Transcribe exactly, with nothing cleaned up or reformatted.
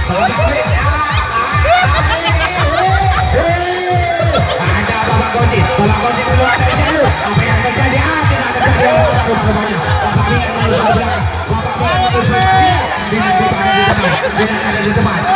Ada Bapak Koji, Bapak Koji keluar dari jalur. Apa yang terjadi? Ah, tidak terjadi apa-apa rupanya. Bapak Koji kembali ke belakang. Bapak Koji kembali ke belakang. Tidak ada di depan. Tidak ada di depan.